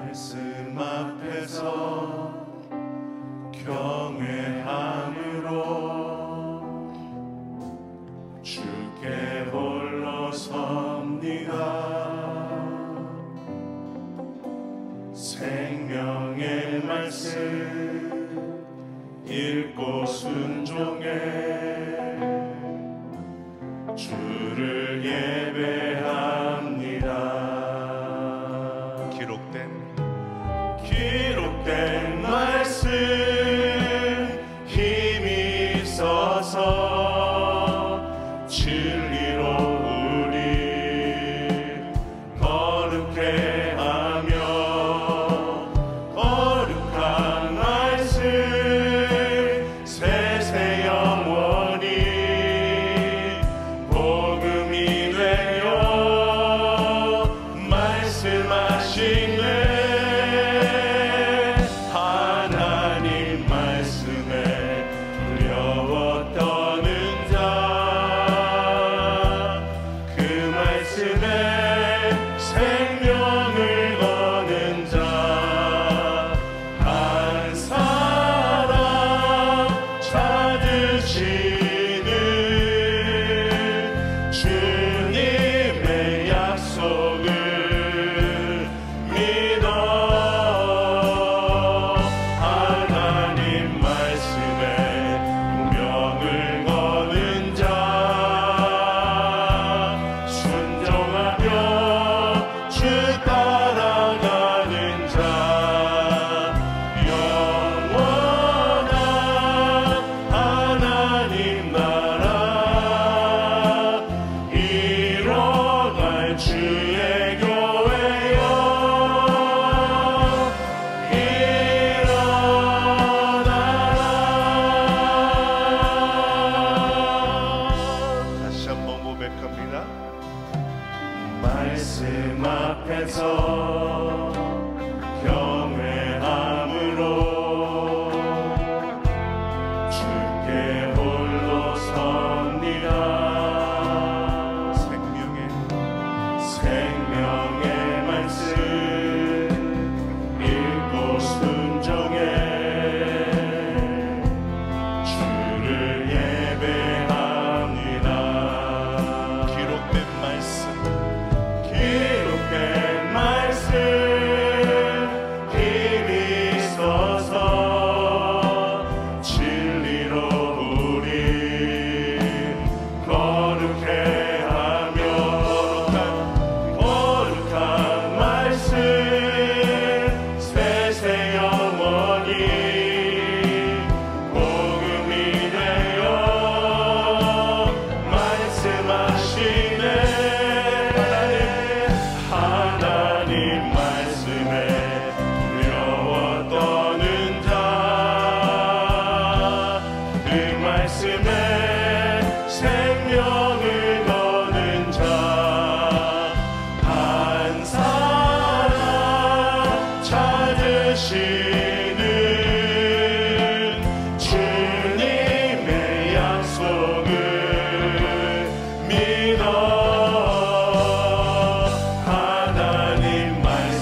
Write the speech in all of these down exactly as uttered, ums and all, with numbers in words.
말씀 앞에서 경외함으로 주께 홀로 섭니다. 생명의 말씀 읽고 순종해 주를 예배합니다. 기록된 기록된 말씀 힘이 있어서 진리로 우리 거룩해 하며 거룩한 말씀 세세 영원히 복음이 되어 말씀하시네. 하나님 말씀에 두려워 떠는 자 그 말씀에 생명을 거는 자 한 사람 찾으시는 주님의 약속을 믿어 하나님 말씀에 운명을 거는 자 순종하며 주 따라가는 자 영원한 하나님 나라 이뤄갈 주의 교회여 일어나라. 다시 한번 고백합니다. 말씀 앞에서 경외함으로 주께 홀로 섭니다. 생명의 생명의 말씀 읽고 순종해 주를 예배합니다. 기록된 말씀 기록된 말씀 힘이 있어서 진리로 우리 거룩해 하며 거룩한 말씀 세세 영원히 복음이 되어 말씀하시네. 하나님 말씀에 두려워 떠는 자 그 말씀에 생명을 거는 자 한 사람 찾으시는 주님의 약속을 믿어 하나님 말씀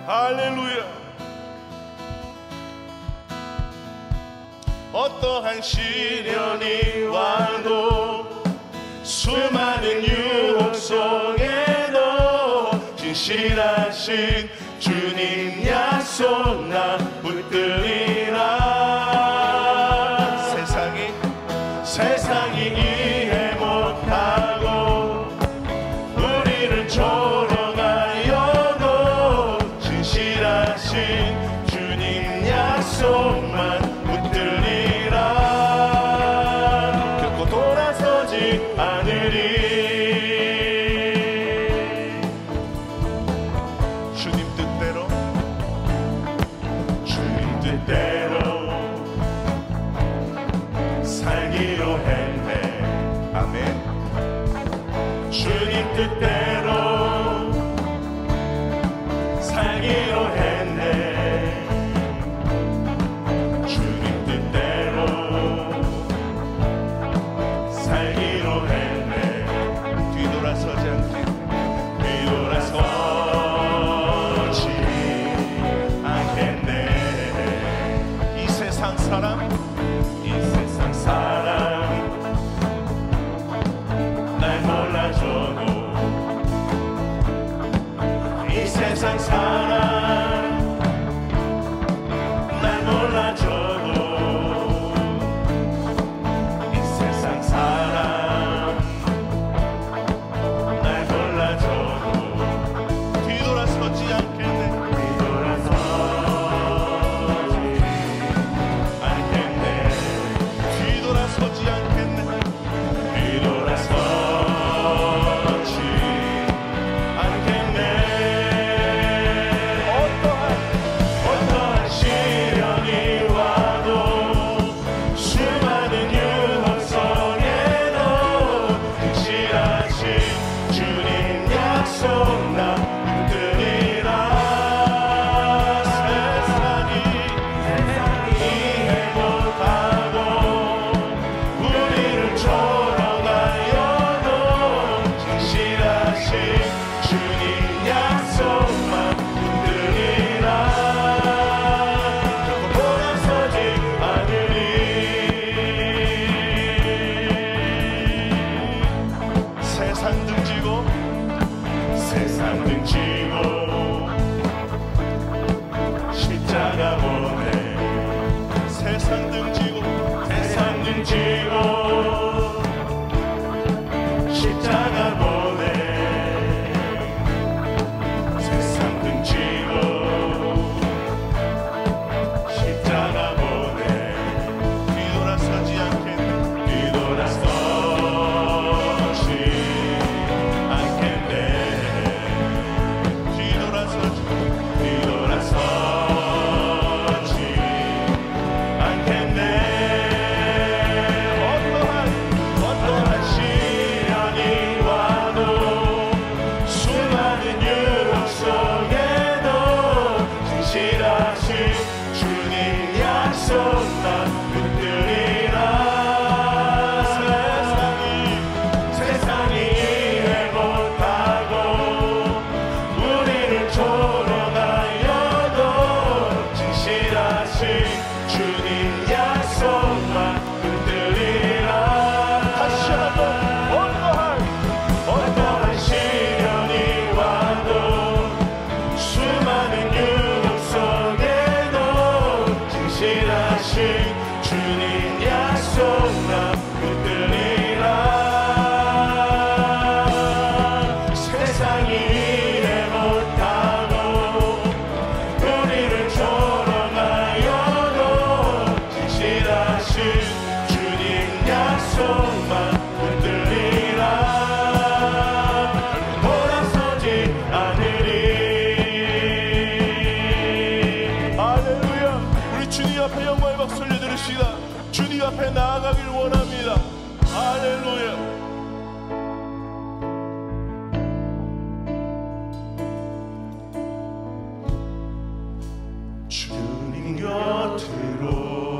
할렐루야. 어떠한 시련이 와도 수많은 유혹 속에도 진실하신 주님 약속 나 붙들리라. 세상이 세상이 이해 못하고 우리를 조롱하여도 진실하신 주님 약속만 붙들리라. 결코 돌아서지 않으리. 주님 뜻대로 주님 뜻대로 살기로 했네. 아멘. 주님 뜻대로 살기로 했네. 주님 뜻대로 살기로 했네. 뒤돌아서지 않게 뒤돌아서지 않겠네. 이 세상 사람 이 세상 사람 날 몰라줘도 이 세상 사람 날 몰라줘도 이 세상 사람 날 몰라줘도 뒤돌아서지 않겠네. 뒤돌아서지 않겠네. 뒤돌아서지 않겠네. 뒤돌아서지 않겠네. 어떠한 어떠한 시련이 와도 수많은 유혹 속에도 확실하신 주님 약속 나 붙들리라. 세상이 세상이 이해 못하고 우리를 조롱하여도 진실하신 주님 약속만 붙들리라. 결코 돌아서지 않으리. 세상 등지고 세상 등지고 십자가 보내. 세상 등지고 세상 등지고 십자가 보내. 세상 등지고 십자가 보내. 뒤돌아서지 않겠네. 뒤돌아서지 않겠네. 뒤돌아서지 뒤돌아서지 않겠네. 어떠한 어떠한 시련이 와도 수많은 유혹 속에도 진실하신 주님 약속만 붙들리라. 세상이 세상이 이해 못하고 우리를 조롱하여도 진실하신 주님 약속만 붙들리라. 다시 한번 어떠한 어떠한 시련이 와도 수많은 유혹 속에도 진실하신 주님 약속만 붙들리라. 세상이 이해 못하고 우리를 조롱하여도 진실하신 주님 약속만 붙들리라. 돌아서지 않으리. 할렐루야. 우리 주님 앞에 영광의 박수 올려드립시다. 주님 앞에 나아가길 원합니다. 할렐루야. 주님 곁으로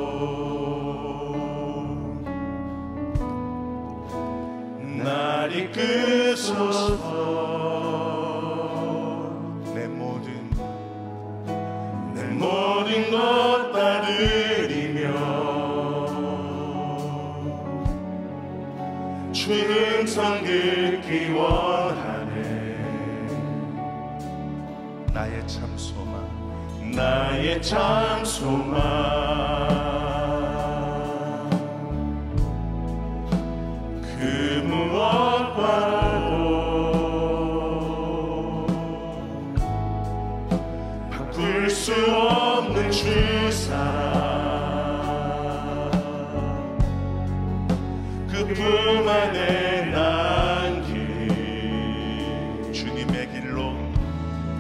날 이끄소서. 내 모든 맺기 원하네. 나의 참 소망, 나의 참 소망, 그 무엇과도 바꿀 수 없는 주 사랑, 그뿐 안에 난 길, 주님의 길로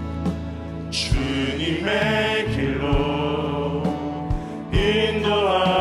주님의 길로 인도하